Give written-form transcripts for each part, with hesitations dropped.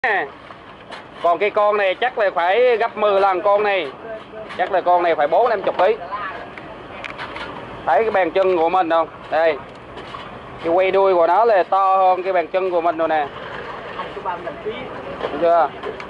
Còn cái con này chắc là phải gấp 10 lần con này. Chắc là con này phải 40-50 kg. Thấy cái bàn chân của mình không? Đây. Cái quay đuôi của nó là to hơn cái bàn chân của mình rồi nè. Được chưa?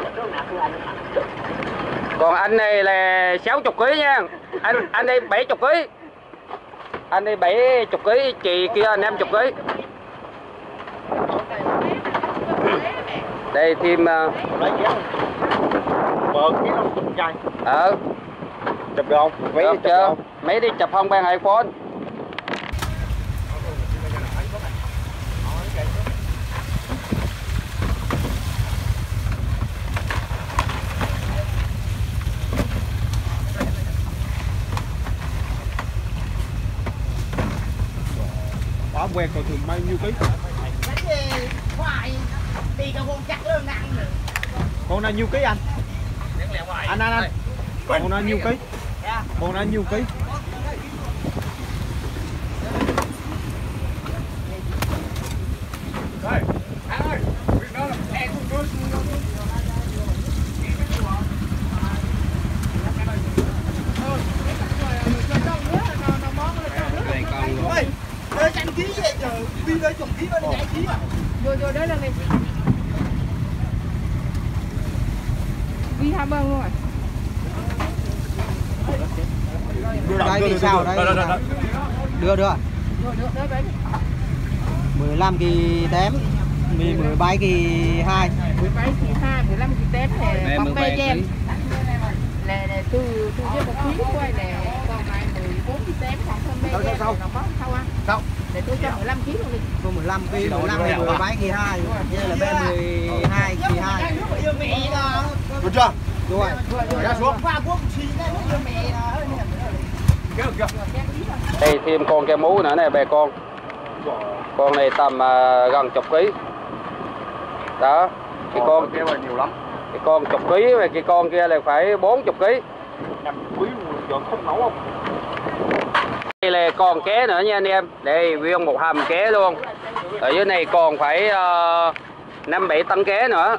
Còn anh này là 60 kg nha. Anh đây 70 kg. Anh đây 70 kg, chị kia 50 kg. Đây thêm chụp được không? Mấy được chưa? Mấy đi chụp không bằng iPhone. Bỏ quen còn thường bao nhiêu ký? Con này nhiêu ký anh? Anh. Con này nhiêu ký? Con này nhiêu ký? Vô đó là này. Vi hai bông luôn rồi. Đây thì sao đây? Đưa. 15 kỳ tém, 17 kỳ 2. 17 kỳ 2, 15 kỳ tém thì bóng bê cho em. Là từ với một ký quay là còn lại 14 kỳ tém còn hơn bê cho em. Nó có sao anh? Sao? Để tôi cho 15 kg luôn đi. Cô 15 kỳ, 15 thì 17 kỳ 2. Đây là bên 12 kỳ 2. Được chưa? Đúng rồi. Ra xuống. Đây thêm con keo mú nữa nè bà con. Con này tầm gần chục ký. Đó. Cái con kia là nhiều lắm. cái con chục ký và cái con kia là phải 40 ký. 5 ký chọn không nấu không? Đây là con ké nữa nha anh em. Đây nguyên một hầm ké luôn. Ở dưới này còn phải 5-7 tấn ké nữa.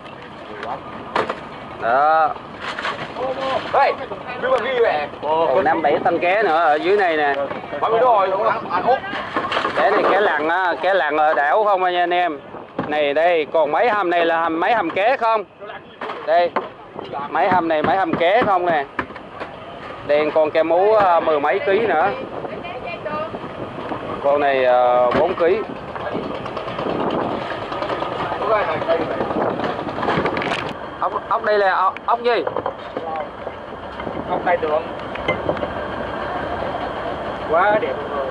Đó. Đây, biết bao ghi vậy? Còn 5-7 tấn ké nữa ở dưới này nè. Bao nhiêu rồi? Anh hút. Cái này ké lặn ở đảo không nha anh em. Này đây, còn mấy hầm này là mấy hầm ké không? Đây. Mấy hầm này mấy hầm ké không nè. Đây con keo mú 10 mấy ký nữa. Con này 4 ký. Ốc đây là ốc gì? Ốc tay tượng. Quá đẹp luôn.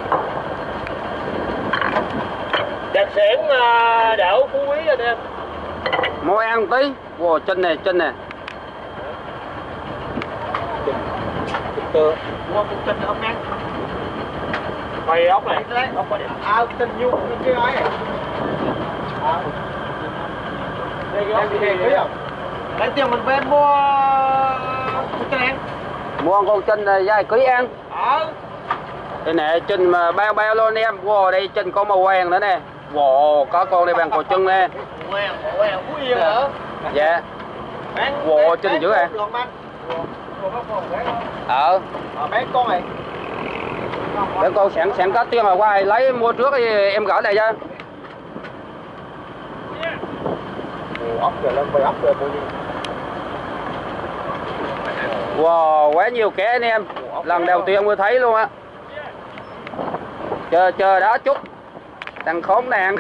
Đặc sản đảo Phú Quý anh em. Mua ăn tí. Wow, chân nè. Tựa. Mua con tinh ốc ăn. Mày ốc này. Ốc này. Tinh nhiêu cái nói này. Đây cái ốc gì không? Lấy tiền mình về mua con tinh ăn. Mua con chân này vài ký ăn. Đây nè, chân mà bao luôn em. Wow, đây chân có màu vàng nữa nè. Wow, có con đây bằng cổ chân nè. Vàng Phú Yên hả? Dạ. Wow, chân dữ à. Mấy con này. Để con sẵn có tiền mà qua lấy mua trước thì em gửi lại cho. Ốc rồi lên quay ốc rồi bao nhiêu? Wow, quá nhiều ké anh em. Lần đầu tiên mới thấy luôn á. Chờ đó chút. Thằng khốn nạn.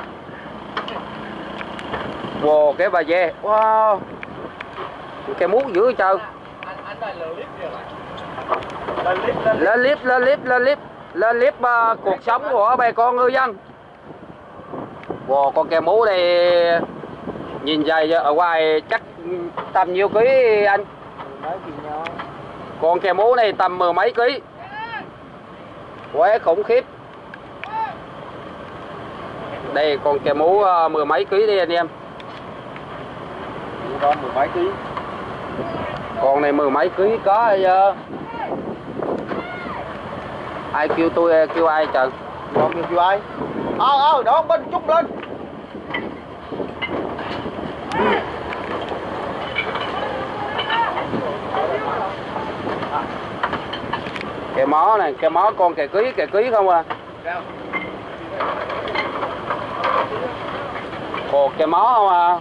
Wow, cái bà dê. Wow. Cái mút dữ trời. Lên clip cuộc sống của bà con ngư dân. Wow, con keo mú này nhìn dày ở ngoài chắc tầm nhiêu ký anh? Con keo mú này tầm 10 mấy ký. Quá khủng khiếp. Đây con keo mú 10 mấy ký đi anh em. Con 10 mấy ký. Con này 10 mấy ký có giờ. Ai kêu tôi kêu ai trời? Con kêu ai? Đó bên chút lên. Kè mó này, kè mó con kè ký không à. Ồ, kè mó không à.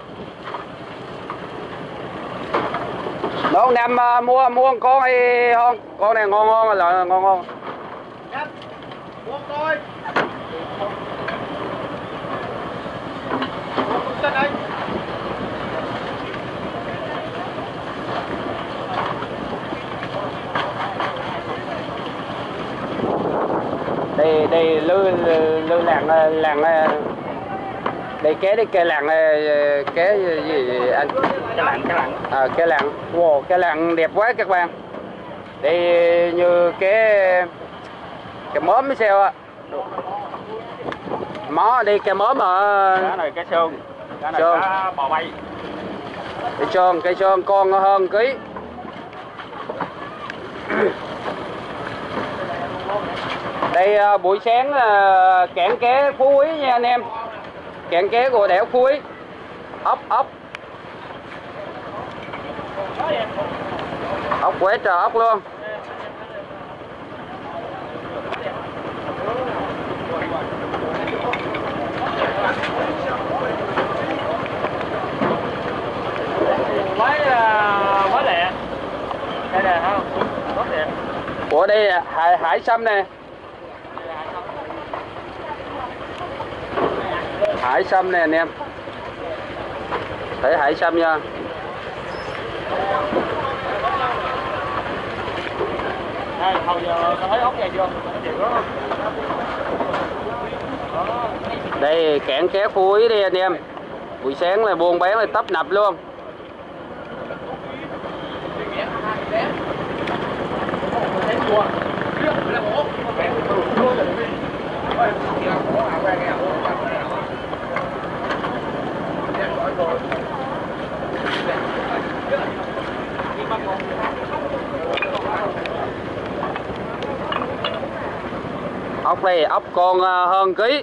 Đó Nam mua con con hay không? Con này ngon là ngon. Mua coi. Mua con tên anh. Đây lư làng đây cái làng cái gì anh? Cái làng. À, cái làng. Wow, cái làng đẹp quá các bạn. Đây như cái móm mới sao ạ. Mó đi cái móm mà. Cá này cá sơn. Cá này cá bò bay. Cây sơn con hơn ký. Đây buổi sáng cạn ké Phú Quý nha anh em. Cạn ké của đảo Phú Quý. Ốc quá trời ốc luôn. Mới lẹ. Đây nè không? Rất đẹp. Của đây hải sâm nè. Hải sâm nè anh em. Thấy hải sâm nha. Đây, hồi giờ có thấy ốc này chưa? Đây cạn ké Phú Quý đi anh em. Buổi sáng là buôn bán là tấp nập luôn. Ốc đây, ốc con hơn ký.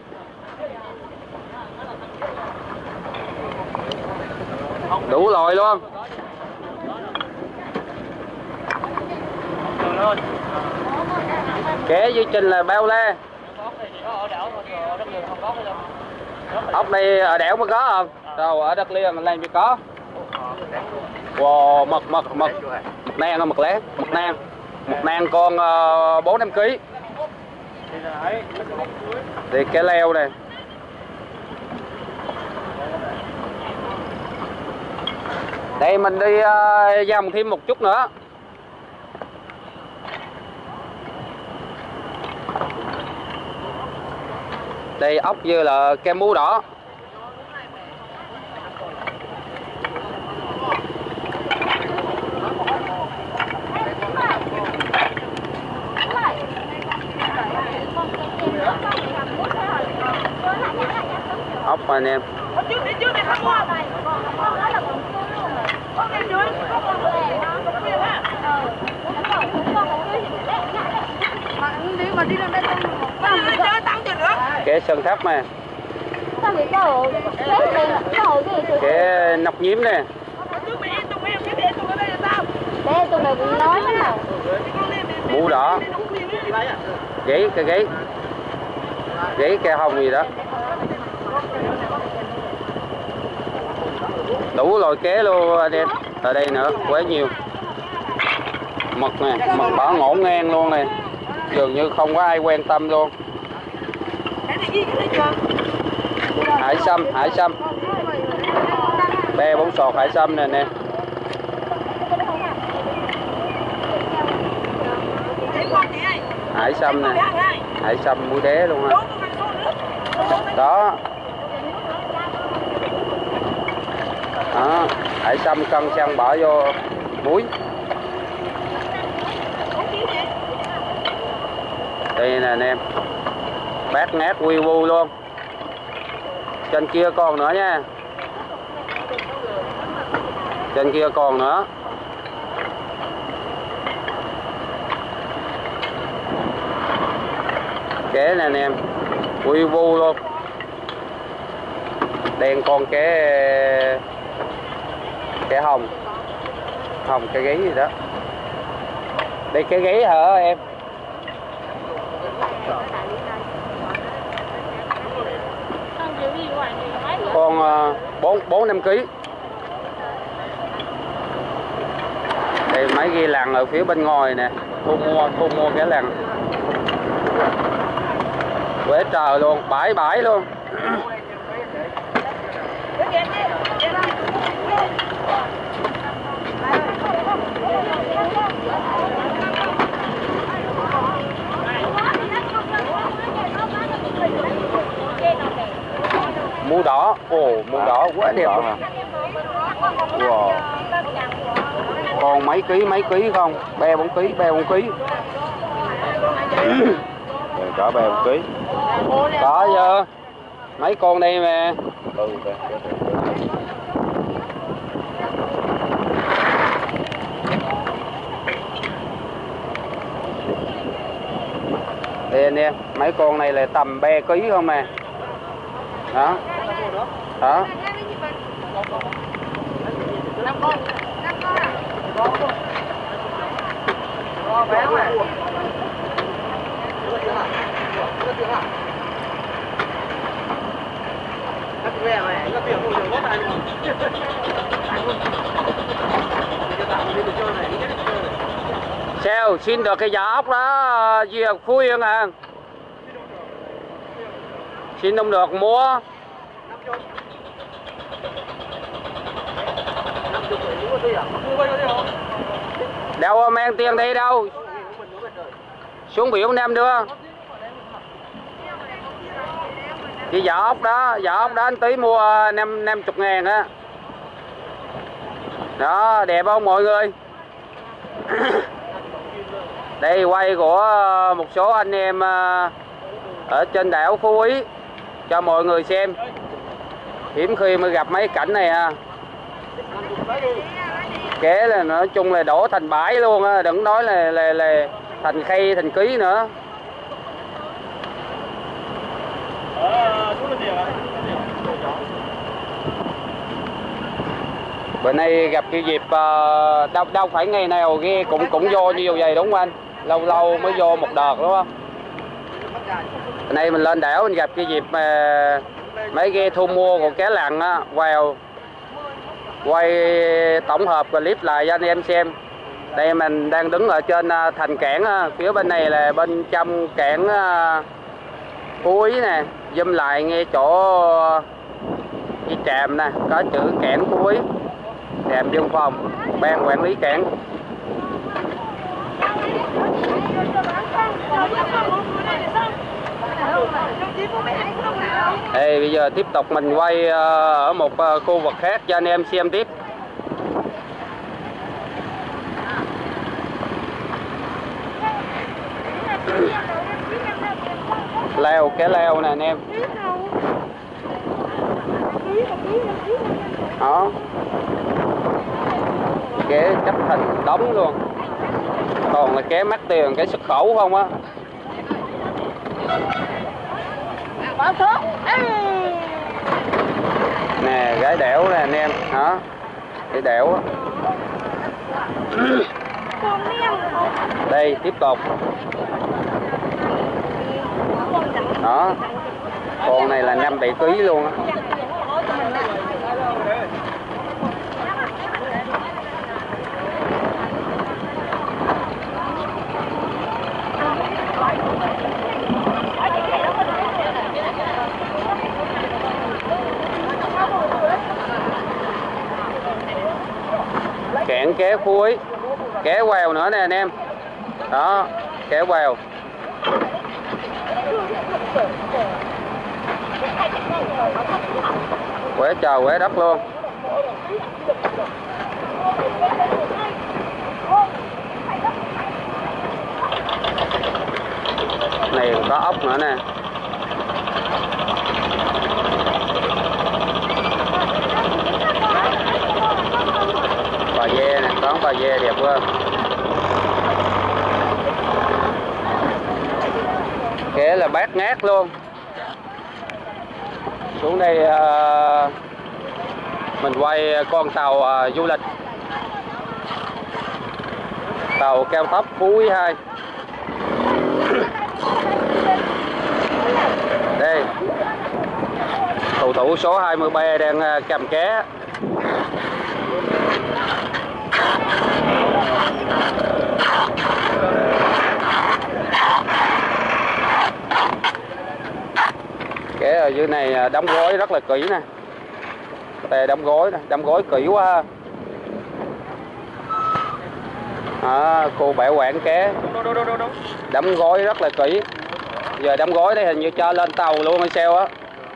Đủ loại luôn. Ké dưới trình là bao la. Ốc đây ở đảo mới có không? Đâu ở đất liền mình làm chưa có. Wow, mực nang không, mực lá, mực nang con 4-5 kg. Thì cái leo này. Đây mình đi vòng thêm một chút nữa. Đây ốc như là kem mú đỏ. Ốc anh em. Cái sơn thấp nè. Cái nọc nhím nè. Mũ đỏ. Gáy cây hồng gì đó. Đủ loại ké luôn anh em. Ở đây nữa quá nhiều. Mực nè, mực bỏ ngổn ngang luôn nè. Dường như không có ai quan tâm luôn. Hải sâm. Be 4 sọt hải sâm nè nè. Hải sâm nè. Hải sâm mũi đế luôn ha. Đó. Đó, hải sâm cân xong bỏ vô muối. Đây nè anh em. Bát ngát quy vu luôn. Trên kia còn nữa nha. Trên kia còn nữa. Ké nè anh em. Quy vu luôn. Đen con ké hồng. Hồng cái gáy gì đó. Đây cái ghế hả em? Con 4-5 kg. Đây máy ghi lằn ở phía bên ngoài nè, thu mua cái lằn quá trời luôn, bãi luôn. Mũ đỏ, mũ đỏ quá đẹp luôn. Wow. Còn mấy ký không? 3-4 ký. Có 3 ký. Có chứ. Mấy con đây mà. Đây anh em, mấy con này là tầm 3 ký không à. Đó. Đó. Sao xin được cái giá ốc đó gì Phú Yên à? Xin không được mua. Đâu mang tiền đi đâu. Xuống biểu Nam đưa. Cái vỏ ốc đó anh tí mua 50.000 á. Đó, đẹp không mọi người? Đây quay của một số anh em ở trên đảo Phú Quý cho mọi người xem. Hiếm khi mới gặp mấy cảnh này à. Kế là nói chung là đổ thành bãi luôn á, đừng nói là thành khay thành ký nữa. Bữa nay gặp cái dịp đâu phải ngày nào ghe cũng vô như vậy đúng không anh? Lâu mới vô một đợt đúng không? Bữa nay mình lên đảo mình gặp cái dịp mấy ghe thu mua của cá lằn á, vào quay tổng hợp clip lại cho anh em xem. Đây mình đang đứng ở trên thành cảng, phía bên này là bên trong cảng Phú Quý nè, zoom lại nghe chỗ cái trạm nè, có chữ cảng Phú Quý, trạm biên phòng, ban quản lý cảng. Đây bây giờ tiếp tục mình quay ở một khu vực khác cho anh em xem tiếp. Leo, cái leo nè anh em. Đó. Ké chấp thành đống luôn. Còn là ké mắc tiền, cái xuất khẩu không á. Nè, gái đẻo nè anh em. Đó. Cái đẻo á. Đây, tiếp tục. Đó. Con này là 5-7 kg luôn á. Cạn ké Phú Quý, ké quèo nữa nè anh em. Đó, ké quèo. Quá trời quá đất luôn. Này có ốc nữa nè. Bà ve nè, có bà ve đẹp quá. Kế là bát ngát luôn. Xuống đây mình quay con tàu du lịch. Tàu cao tốc Phú Quý 2. Đây, cầu thủ số 23 đang cầm ké. Ké ở dưới này đóng gói rất là kỹ nè. Đây đóng gói nè, đóng gói kỹ quá. Cô bảo quản ké đóng gói rất là kỹ. Giờ đóng gói đây hình như cho lên tàu luôn hay sao á.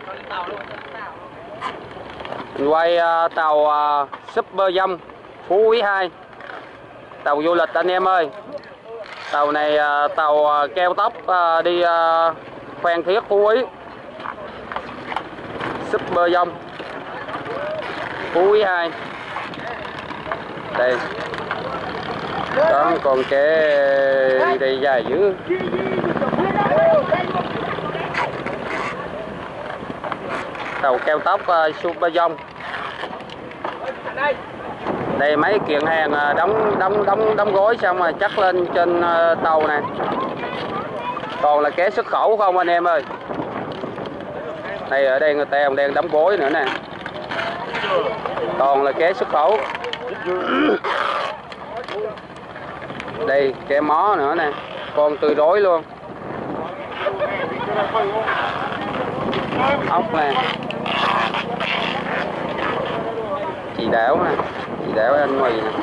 Mình quay tàu Super Dông Phú Quý 2. Tàu du lịch anh em ơi. Tàu này tàu cao tốc đi Phan Thiết Phú Quý. Super Dông Phú Quý 2. Đây. Đó còn cái đi dài dữ. Tàu cao tốc Super Dông. Đây mấy kiện hàng đóng gói xong rồi chắc lên trên tàu này. Còn là ké xuất khẩu không anh em ơi. Đây ở đây người ta còn đang đóng gói nữa nè. Còn là ké xuất khẩu. Đây ké mó nữa nè, con tươi rối luôn. Ốc nè, chị đảo nè, chị đảo anh mì nè.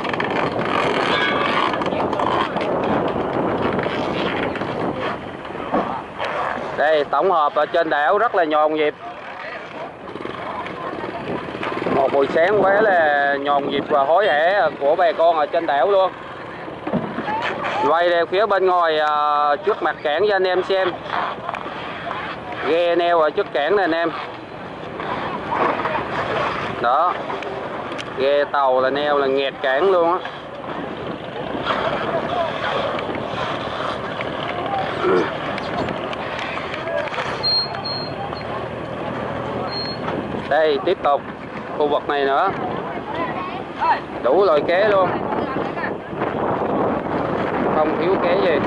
Đây tổng hợp ở trên đảo rất là nhộn nhịp. Một buổi sáng quá là nhộn nhịp và hối hả của bà con ở trên đảo luôn. Quay ra phía bên ngoài trước mặt cảng cho anh em xem. Ghe neo ở trước cảng này anh em. Đó. Ghe tàu là neo là nghẹt cảng luôn á. Đây tiếp tục khu vực này nữa. Đủ loại ké luôn. Không thiếu ké gì.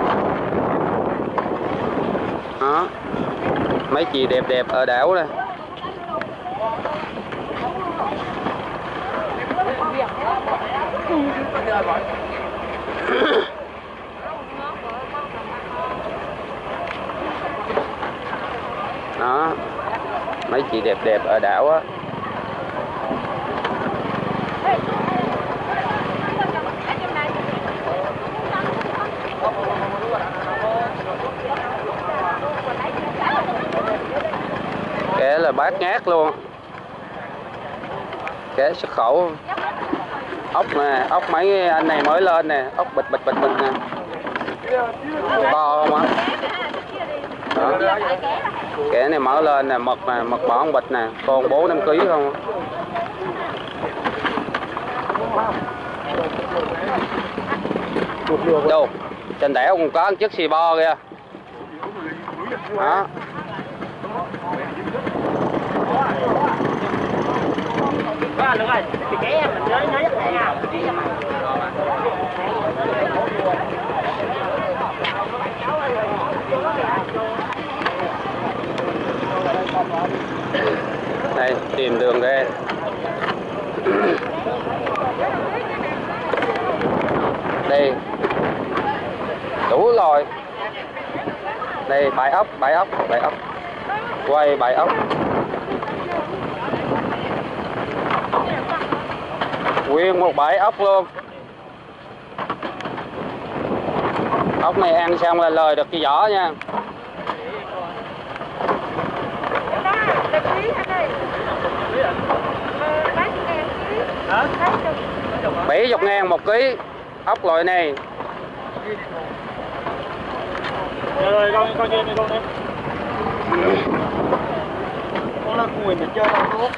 Đó. Mấy chị đẹp đẹp ở đảo đây. Đó. Mấy chị đẹp đẹp ở đảo á. Ké là bát ngát luôn. Ké xuất khẩu. Ốc nè, ốc mấy anh này mới lên nè, ốc bịch nè. To không á? Ké này mới lên nè, mực nè, mực bỏ bịch nè, còn 4-5 kg không. Đâu, trên đảo còn có chiếc xì bo kìa. Đó. Đây, tìm đường đây. Đây. Đủ rồi. Đây bãi ốc. Quay bãi ốc. Nguyên một bãi ốc luôn. Ốc này ăn xong là lời được cái vỏ nha. Bảy 70.000 1 ký ốc loại này. Rồi con chơi này con em. Con là cùi mình chơi là tốt.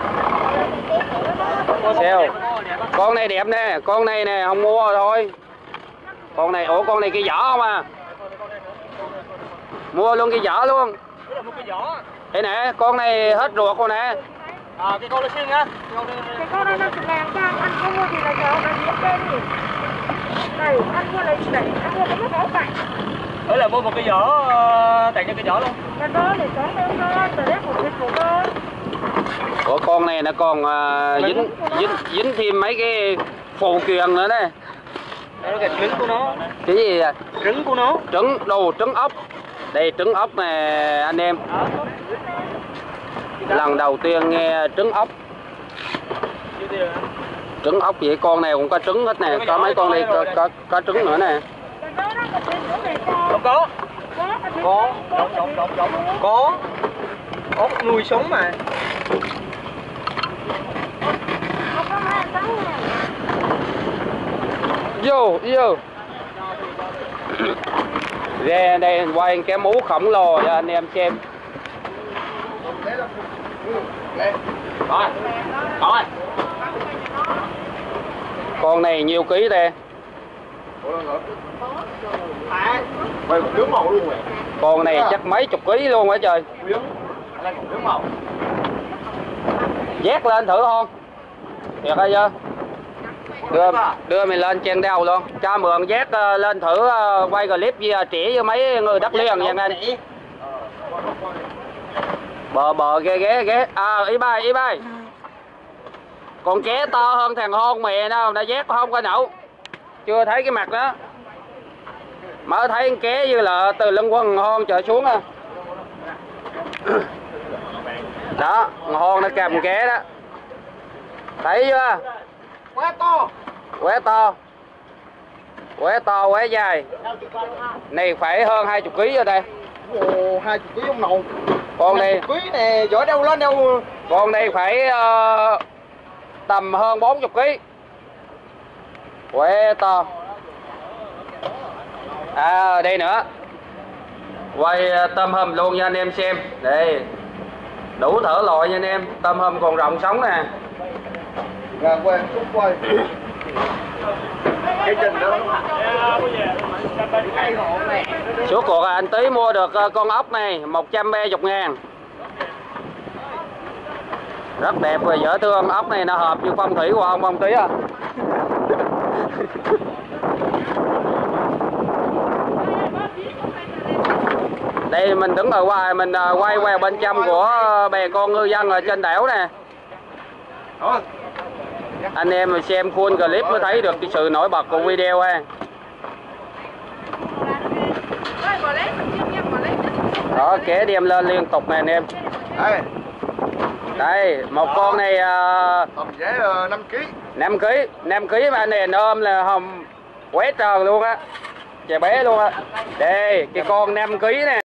Sao? Con này đẹp nè, con này nè không mua thôi. Con này, ủa con này cái vỏ không à? Mua luôn cái vỏ luôn. Đây nè, con này hết ruột rồi nè. Cái con nó xinh á. Cái con này 50.000 cho anh có mua thì là chờ nó giết trên gì. Này, anh mua lấy anh mua cái móc áo cạnh. Đó là mua một cái vỏ, tặng cho cái vỏ luôn. Cái đó để có mấy con, từ đấy một thịt của con. Của con này nó còn dính thêm mấy cái phụ kiện nữa đây. Đó là trứng của nó. Cái gì à? Trứng của nó. Trứng ốc. Đây trứng ốc nè anh em. Lần đầu tiên nghe trứng ốc. Trứng ốc vậy, con này cũng có trứng hết nè, có mấy con đây có trứng nữa nè. Không có. Có. Ốc nuôi sống mà. Vô. Ra đây quay cái mú khổng lồ cho anh em xem. Rồi. Con này nhiêu ký đây? Nướng màu luôn rồi. Con này chắc mấy chục ký luôn hả trời. Nướng màu. Vét lên thử không? Thiệt hay chưa? Đưa mình lên trên đầu luôn. Cho mượn vét lên thử quay clip chỉ với mấy người đất liền nha anh. Bờ ghé. À ý bay. Con ké to hơn thằng hôn mẹ đâu, đã vét không coi nhậu. Chưa thấy cái mặt đó. Mới thấy con ké như là từ lưng quần hôn trở xuống à. Đó, hôn nó cầm ké đó. Thấy chưa? Quá to. Quá dài. Này phải hơn 20 kg ở đây. Ồ, 20 kg ông nội. Con này kg nè, giỏi đâu lên đâu. con này phải tầm hơn 40 kg. Quá to. À đây nữa. Quay tôm hùm luôn nha anh em xem. Đây. Đủ thở loại nha anh em. Tôm hùm còn rộng sống nè. Gà quay, xúc quay. Cái trình đó. Suốt cuộc anh Tý mua được con ốc này 130.000. Rất đẹp và dễ thương. Ốc này nó hợp với phong thủy của ông Tý à. Đây mình đứng ở ngoài, mình quay qua bên trong của bè con ngư dân ở trên đảo nè. Anh em xem full clip mới thấy được cái sự nổi bật của video ha. Đó, ké đem lên liên tục nè anh em. Đây, một con này Tầm giá 5 kg. 5 kg mà anh này ôm là hồng quét tròn luôn á. Chè bé luôn á. Đây, cái con 5 kg nè.